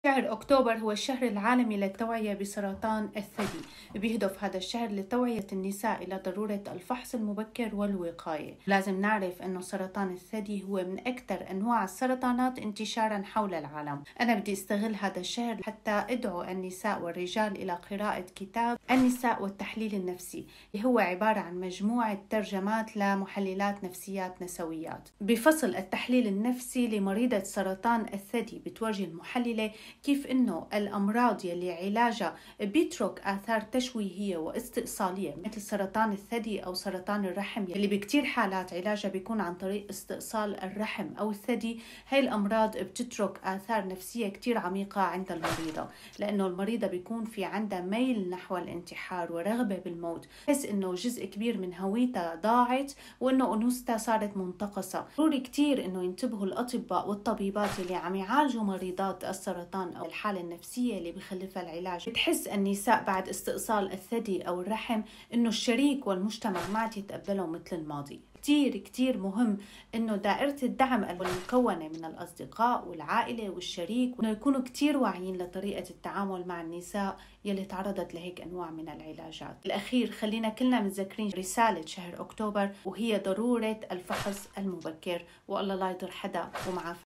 شهر أكتوبر هو الشهر العالمي للتوعية بسرطان الثدي. بيهدف هذا الشهر لتوعية النساء إلى ضرورة الفحص المبكر والوقاية. لازم نعرف أنه سرطان الثدي هو من أكثر أنواع السرطانات انتشارا حول العالم. أنا بدي استغل هذا الشهر حتى أدعو النساء والرجال إلى قراءة كتاب النساء والتحليل النفسي، اللي هو عبارة عن مجموعة ترجمات لمحللات نفسيات نسويات. بفصل التحليل النفسي لمريضة سرطان الثدي بتواجه المحللة كيف إنه الأمراض يلي علاجها بيترك آثار تشويهية واستئصالية مثل سرطان الثدي أو سرطان الرحم، يلي بكتير حالات علاجها بيكون عن طريق استئصال الرحم أو الثدي. هاي الأمراض بتترك آثار نفسية كتير عميقة عند المريضة، لأنه المريضة بيكون في عندها ميل نحو الانتحار ورغبة بالموت، بحيث إنه جزء كبير من هويتها ضاعت وإنه أنوثتها صارت منتقصة. ضروري كتير إنه ينتبهوا الأطباء والطبيبات اللي عم يعالجوا مريضات السرطان أو الحالة النفسية اللي بخلفها العلاج. بتحس النساء بعد استئصال الثدي أو الرحم إنه الشريك والمجتمع ما عاد يتقبلوا مثل الماضي. كتير مهم إنه دائرة الدعم المكونة من الأصدقاء والعائلة والشريك إنه يكونوا كتير واعيين لطريقة التعامل مع النساء يلي تعرضت لهيك أنواع من العلاجات. الأخير خلينا كلنا متذكرين رسالة شهر أكتوبر، وهي ضرورة الفحص المبكر، والله لا يضر حدا ومعافى.